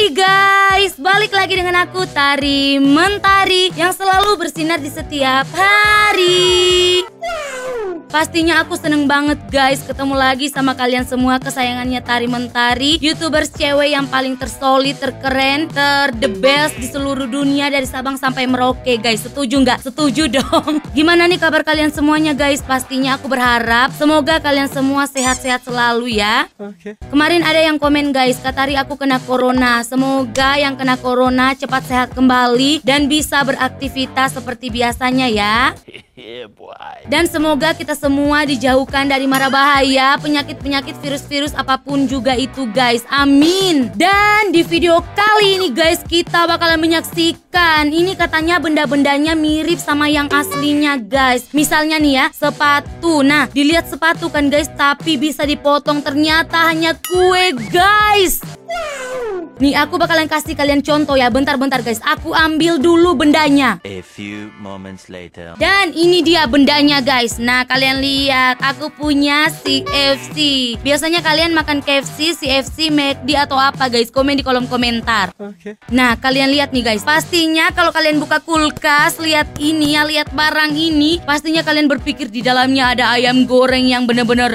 Hai guys, balik lagi dengan aku Tari Mentari yang selalu bersinar di setiap hari. Pastinya aku seneng banget guys ketemu lagi sama kalian semua kesayangannya Tari Mentari, YouTubers cewek yang paling tersolid, terkeren, the best di seluruh dunia dari Sabang sampai Merauke guys. Setuju nggak? Setuju dong. Gimana nih kabar kalian semuanya guys? Pastinya aku berharap semoga kalian semua sehat-sehat selalu ya. Kemarin ada yang komen guys, Kak Tari aku kena corona. Semoga yang kena corona cepat sehat kembali dan bisa beraktivitas seperti biasanya ya. Dan semoga kita semua dijauhkan dari mara bahaya, penyakit-penyakit, virus-virus apapun juga itu guys. Amin. Dan di video kali ini guys kita bakalan menyaksikan, ini katanya benda-bendanya mirip sama yang aslinya guys. Misalnya nih ya, sepatu. Nah dilihat sepatu kan guys, tapi bisa dipotong, ternyata hanya kue guys. Nih aku bakalan kasih kalian contoh ya. Bentar-bentar guys, aku ambil dulu bendanya. A few moments later. Dan ini dia bendanya guys. Nah kalian lihat, aku punya CFC. Biasanya kalian makan KFC, CFC, McD atau apa guys? Komen di kolom komentar. Nah kalian lihat nih guys, pastinya kalau kalian buka kulkas, lihat ini ya, lihat barang ini, pastinya kalian berpikir di dalamnya ada ayam goreng yang bener-bener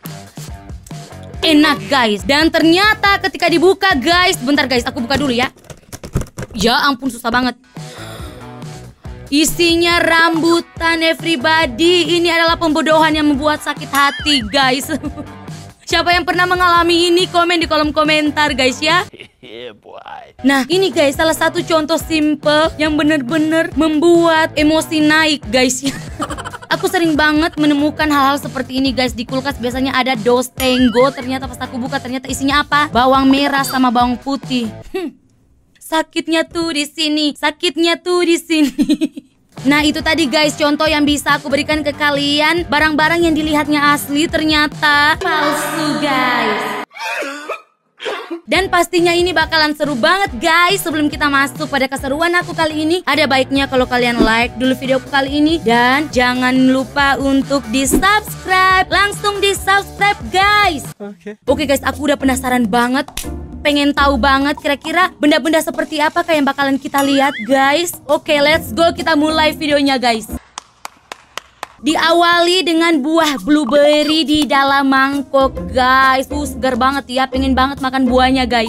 enak guys. Dan ternyata ketika dibuka guys, bentar guys, aku buka dulu ya. Ya ampun susah banget. Isinya rambutan everybody. Ini adalah pembodohan yang membuat sakit hati guys. Siapa yang pernah mengalami ini komen di kolom komentar guys ya. Nah ini guys salah satu contoh simple yang bener-bener membuat emosi naik guys ya. Aku sering banget menemukan hal-hal seperti ini guys di kulkas. Biasanya ada dos Tango, ternyata pas aku buka ternyata isinya apa? Bawang merah sama bawang putih. Sakitnya tuh di sini, sakitnya tuh di sini. Nah itu tadi guys contoh yang bisa aku berikan ke kalian. Barang-barang yang dilihatnya asli ternyata palsu guys. Dan pastinya ini bakalan seru banget guys. Sebelum kita masuk pada keseruan aku kali ini, ada baiknya kalau kalian like dulu videoku kali ini. Dan jangan lupa untuk di subscribe. Langsung di subscribe guys. Oke guys, aku udah penasaran banget, pengen tahu banget kira-kira benda-benda seperti apa yang bakalan kita lihat guys. Oke let's go, kita mulai videonya guys. Diawali dengan buah blueberry di dalam mangkok guys. Segar banget ya, pengen banget makan buahnya guys.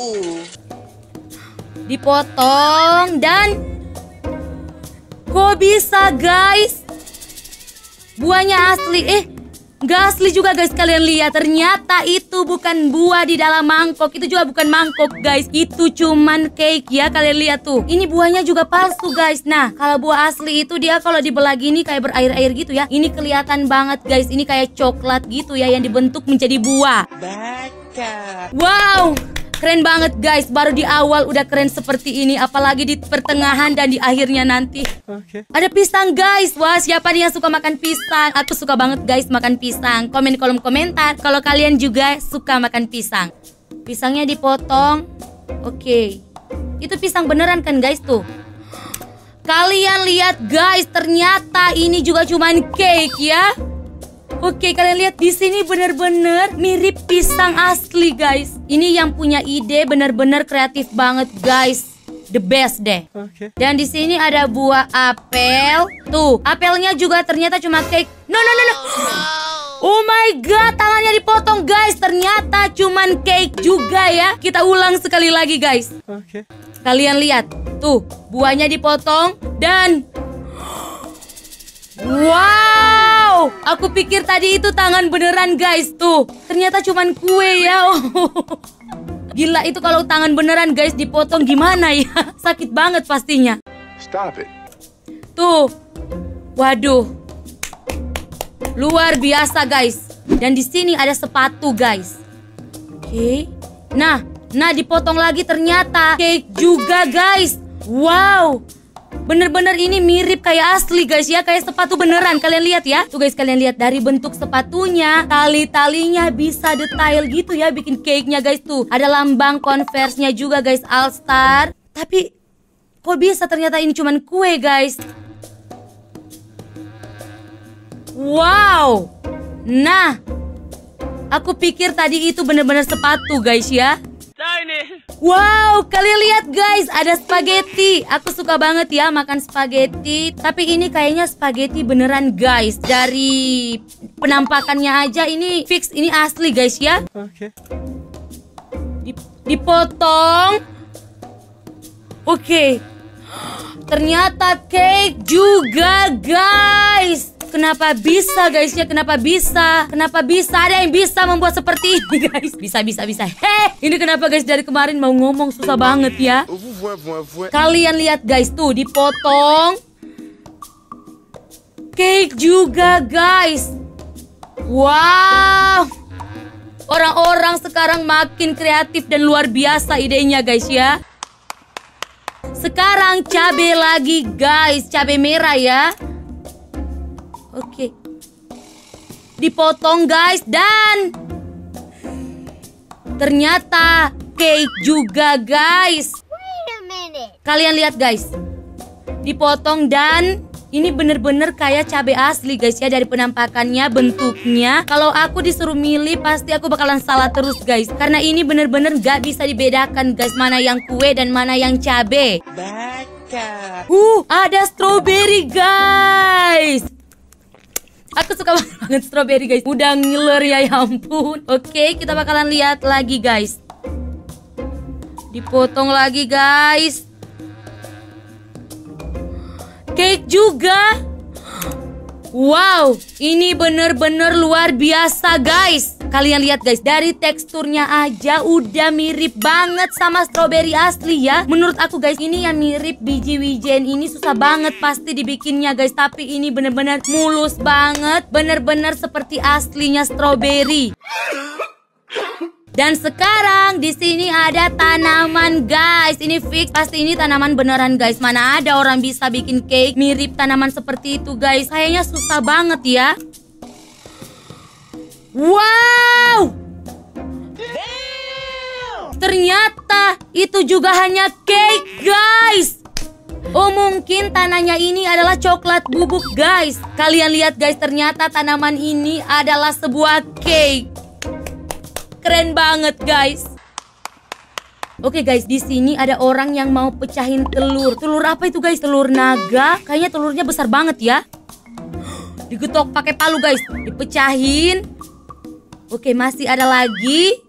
Dipotong dan kok bisa guys buahnya asli? Nggak asli juga guys, kalian lihat. Ternyata itu bukan buah di dalam mangkok. Itu juga bukan mangkok guys. Itu cuman cake ya, kalian lihat tuh. Ini buahnya juga palsu guys. Nah kalau buah asli itu dia kalau dibelah gini kayak berair-air gitu ya. Ini kelihatan banget guys. Ini kayak coklat gitu ya yang dibentuk menjadi buah. Wow, keren banget guys. Baru di awal udah keren seperti ini, apalagi di pertengahan dan di akhirnya nanti. Ada pisang guys. Wah siapa nih yang suka makan pisang? Aku suka banget guys makan pisang. Komen di kolom komentar kalau kalian juga suka makan pisang. Pisangnya dipotong. Oke. Itu pisang beneran kan guys tuh. Kalian lihat guys, ternyata ini juga cuman cake ya. Oke, kalian lihat di sini bener-bener mirip pisang asli guys. Ini yang punya ide bener-bener kreatif banget guys. The best deh. Dan di sini ada buah apel. Tuh, apelnya juga ternyata cuma cake. No. Oh my god, tangannya dipotong guys. Ternyata cuman cake juga ya. Kita ulang sekali lagi guys. Kalian lihat. Tuh, buahnya dipotong dan wow, aku pikir tadi itu tangan beneran guys. Tuh, ternyata cuman kue ya. Gila, itu kalau tangan beneran guys dipotong gimana ya? Sakit banget pastinya. Stop it. Tuh, waduh, luar biasa guys. Dan di sini ada sepatu guys. Oke, nah dipotong lagi ternyata cake juga guys. Wow, bener-bener ini mirip kayak asli guys ya, kayak sepatu beneran. Kalian lihat ya. Tuh guys, kalian lihat dari bentuk sepatunya, tali-talinya bisa detail gitu ya bikin cake-nya guys. Tuh ada lambang Converse-nya juga guys, All Star. Tapi kok bisa ternyata ini cuman kue guys. Wow. Nah, aku pikir tadi itu bener-bener sepatu guys ya. Tiny Wow, kalian lihat guys, ada spaghetti. Aku suka banget ya makan spaghetti. Tapi ini kayaknya spaghetti beneran guys. Dari penampakannya aja ini fix, ini asli guys ya. Oke. Dipotong. Oke. Ternyata cake juga guys. Kenapa bisa guys ya? Kenapa bisa? Kenapa bisa? Ada yang bisa membuat seperti ini guys. Bisa. Ini kenapa guys dari kemarin mau ngomong susah banget ya. Kalian lihat guys tuh dipotong. Cake juga guys. Wow. Orang-orang sekarang makin kreatif dan luar biasa idenya guys ya. Sekarang cabai lagi guys. Cabai merah ya. Oke. Dipotong guys dan ternyata cake juga guys. Kalian lihat guys. Dipotong dan ini bener-bener kayak cabai asli guys ya. Dari penampakannya, bentuknya. Kalau aku disuruh milih pasti aku bakalan salah terus guys. Karena ini bener-bener gak bisa dibedakan guys. Mana yang kue dan mana yang cabai. Ada strawberry guys. Aku suka banget strawberry guys. Udah ngiler ya ampun. Oke, kita bakalan lihat lagi guys. Dipotong lagi guys. Cake juga. Wow, ini bener-bener luar biasa guys. Kalian lihat guys, dari teksturnya aja udah mirip banget sama strawberry asli ya. Menurut aku guys, ini yang mirip biji wijen ini susah banget pasti dibikinnya guys. Tapi ini bener-bener mulus banget. Bener-bener seperti aslinya strawberry. Dan sekarang di sini ada tanaman guys. Ini fix pasti ini tanaman beneran guys. Mana ada orang bisa bikin cake mirip tanaman seperti itu guys. Kayaknya susah banget ya. Wow. Ternyata itu juga hanya cake guys. Oh mungkin tanahnya ini adalah coklat bubuk guys. Kalian lihat guys, ternyata tanaman ini adalah sebuah cake. Keren banget guys. Oke guys, di sini ada orang yang mau pecahin telur. Telur apa itu guys? Telur naga. Kayaknya telurnya besar banget ya. Digetok pakai palu guys. Dipecahin. Oke, masih ada lagi.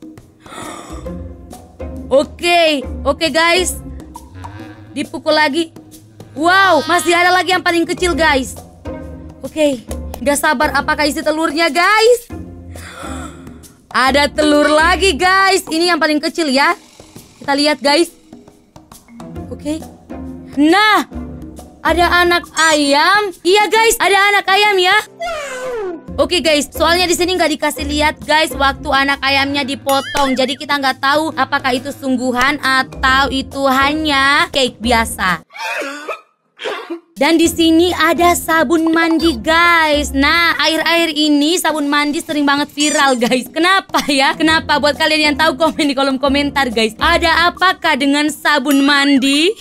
Oke guys. Dipukul lagi. Wow, masih ada lagi yang paling kecil guys. Oke, gak sabar apakah isi telurnya guys. Ada telur lagi guys. Ini yang paling kecil ya. Kita lihat guys. Oke. Nah, ada anak ayam. Iya guys, ada anak ayam ya. Oke guys, soalnya di sini nggak dikasih lihat guys waktu anak ayamnya dipotong. Jadi kita nggak tahu apakah itu sungguhan atau itu hanya cake biasa. Dan di sini ada sabun mandi guys. Nah, akhir-akhir ini sabun mandi sering banget viral guys. Kenapa ya? Kenapa? Buat kalian yang tahu komen di kolom komentar guys. Ada apakah dengan sabun mandi?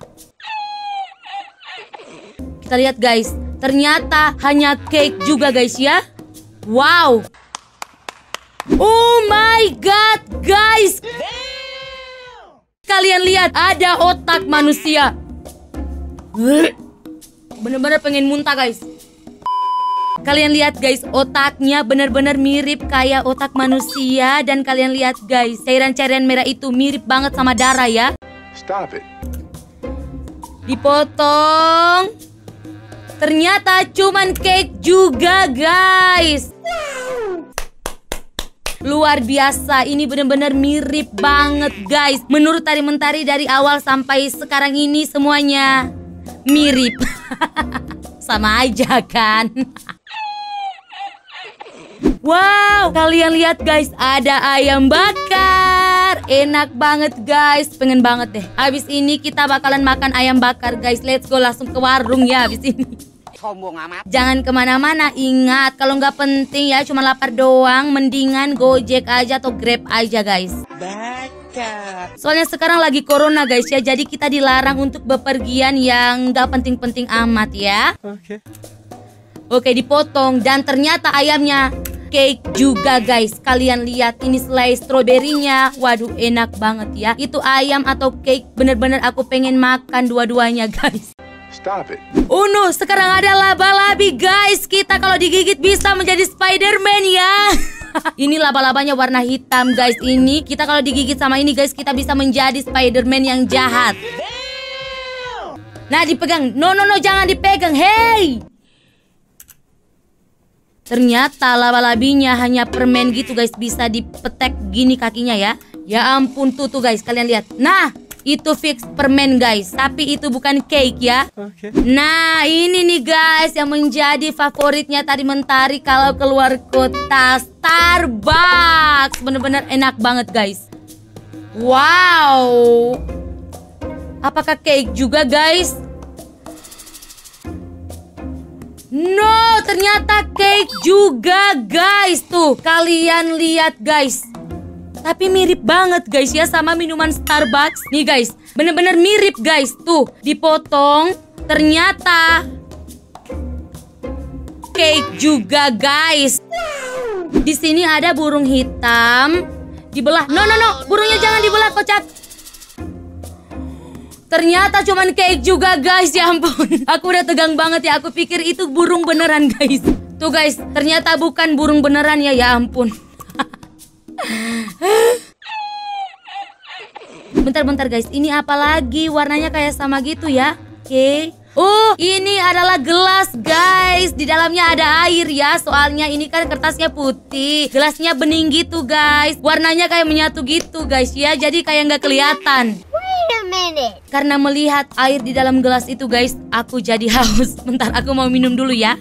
Kita lihat guys. Ternyata hanya cake juga guys ya. Wow. Oh my god guys. Kalian lihat ada otak manusia. Bener-bener pengen muntah guys. Kalian lihat guys, otaknya bener-bener mirip kayak otak manusia. Dan kalian lihat guys, cairan-cairan merah itu mirip banget sama darah ya. Stop it. Dipotong. Ternyata cuman cake juga guys. Luar biasa, ini bener-bener mirip banget guys. Menurut Tari Mentari dari awal sampai sekarang ini semuanya mirip. Sama aja kan. Wow, kalian lihat guys, ada ayam bakar. Enak banget guys, pengen banget deh. Habis ini kita bakalan makan ayam bakar guys. Let's go, langsung ke warung ya habis ini. Sombong amat. Jangan kemana-mana, ingat kalau nggak penting ya, cuma lapar doang, mendingan Gojek aja atau Grab aja guys. Baca. Soalnya sekarang lagi corona guys ya, jadi kita dilarang untuk bepergian yang nggak penting-penting amat ya. Oke. Oke, dipotong dan ternyata ayamnya cake juga guys. Kalian lihat ini selai stroberinya. Waduh, enak banget ya. Itu ayam atau cake, bener-bener aku pengen makan dua-duanya guys. Stop it. Oh no, sekarang ada laba-labi guys. Kita kalau digigit bisa menjadi Spider-Man ya. Ini laba-labanya warna hitam guys. Ini kita kalau digigit sama ini guys, kita bisa menjadi Spider-Man yang jahat. Nah, dipegang. No, jangan dipegang. Hey. Ternyata laba-labinya hanya permen gitu guys. Bisa dipetek gini kakinya ya. Ya ampun, tuh guys, kalian lihat. Nah, itu fix permen guys. Tapi itu bukan cake ya. Nah, ini nih guys yang menjadi favoritnya tadi Mentari kalau keluar kota, Starbucks. Bener-bener enak banget guys. Wow. Apakah cake juga guys? No, ternyata cake juga guys. Tuh, kalian lihat guys. Tapi mirip banget guys ya sama minuman Starbucks. Nih guys, bener-bener mirip guys. Tuh, dipotong. Ternyata cake juga guys. Di sini ada burung hitam. Dibelah. No, burungnya jangan dibelah, kocak. Ternyata cuman cake juga guys, ya ampun. Aku udah tegang banget ya, aku pikir itu burung beneran guys. Tuh guys, ternyata bukan burung beneran ya, ya ampun. Bentar guys, ini apa lagi? Warnanya kayak sama gitu ya. Oke. Oh, ini adalah gelas guys. Di dalamnya ada air ya. Soalnya ini kan kertasnya putih, gelasnya bening gitu guys. Warnanya kayak menyatu gitu guys ya. Jadi kayak nggak kelihatan. Karena melihat air di dalam gelas itu guys, aku jadi haus. Bentar, aku mau minum dulu ya.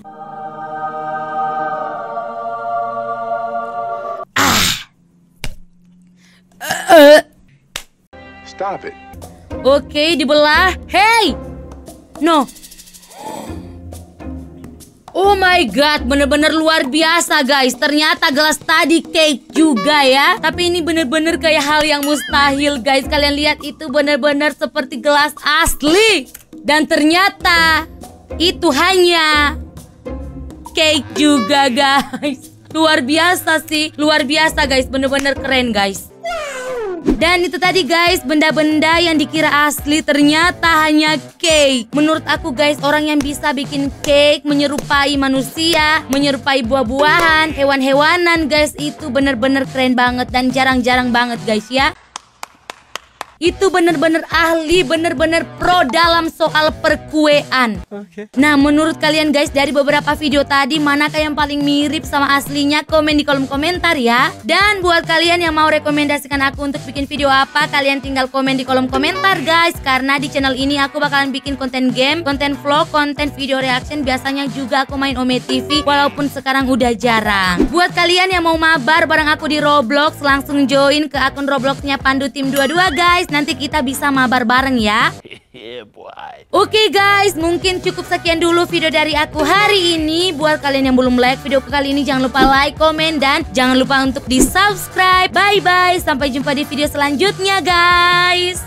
Stop it. Oke, dibelah. Hey! No. Oh my god, bener-bener luar biasa guys. Ternyata gelas tadi cake juga ya. Tapi ini bener-bener kayak hal yang mustahil guys. Kalian lihat, itu bener-bener seperti gelas asli. Dan ternyata itu hanya cake juga guys. Luar biasa sih. Luar biasa guys, bener-bener keren guys. Dan itu tadi guys, benda-benda yang dikira asli ternyata hanya cake. Menurut aku guys, orang yang bisa bikin cake menyerupai manusia, menyerupai buah-buahan, hewan-hewanan guys, itu bener-bener keren banget dan jarang-jarang banget guys ya. Itu bener-bener ahli, bener-bener pro dalam soal perkuean. Nah, menurut kalian guys, dari beberapa video tadi, manakah yang paling mirip sama aslinya? Komen di kolom komentar ya. Dan buat kalian yang mau rekomendasikan aku untuk bikin video apa, kalian tinggal komen di kolom komentar guys. Karena di channel ini aku bakalan bikin konten game, konten vlog, konten video reaction. Biasanya juga aku main Ome TV, walaupun sekarang udah jarang. Buat kalian yang mau mabar bareng aku di Roblox, langsung join ke akun Robloxnya Pandu Tim 22 guys. Nanti kita bisa mabar bareng ya. Oke guys, mungkin cukup sekian dulu video dari aku hari ini. Buat kalian yang belum like video kali ini, jangan lupa like, komen, dan jangan lupa untuk di subscribe. Bye bye, sampai jumpa di video selanjutnya guys.